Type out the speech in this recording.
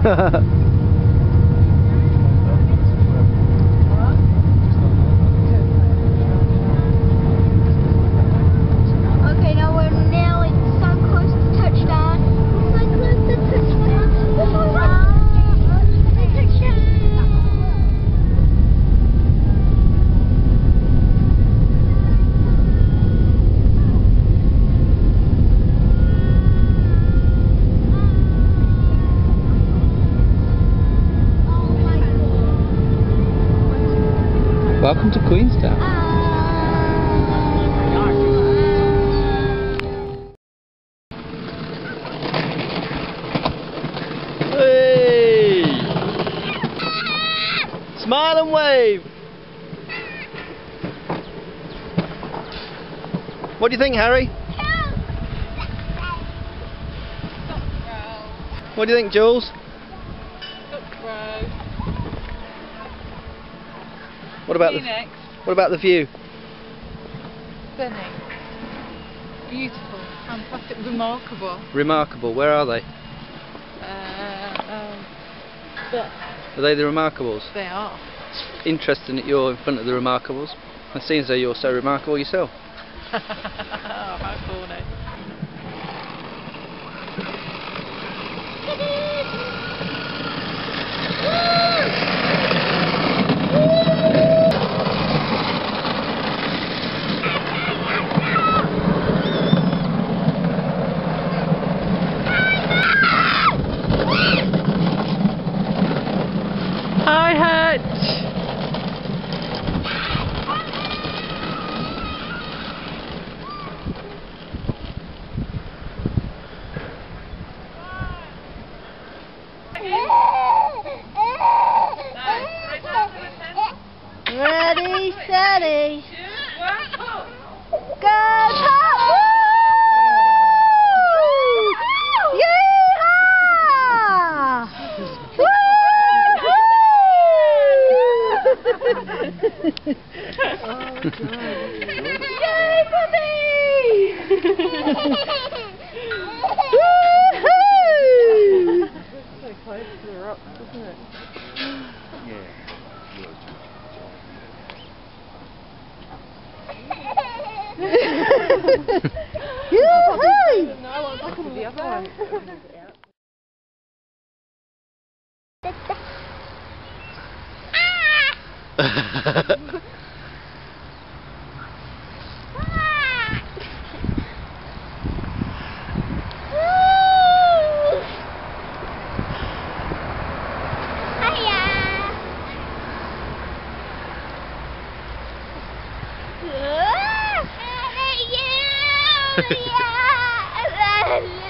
Okay, now we're nearly so close to touchdown. So close to touchdown. Welcome to Queenstown. Hey! Smile and wave. What do you think, Harry? What do you think, Jules? What about the view? Stunning. Beautiful. Fantastic. Remarkable. Remarkable. Where are they? Are they the Remarkables? They are. Interesting that you're in front of the Remarkables. It seems as though you're so remarkable yourself. How corny. Hi, Hutch. Ready, steady. Go, top! Woo! Yeehaw! Yay, puppy! Woohoo! So close to the rocks, isn't it? Yoo-hoo! No, I want to look at the other one. Yeah.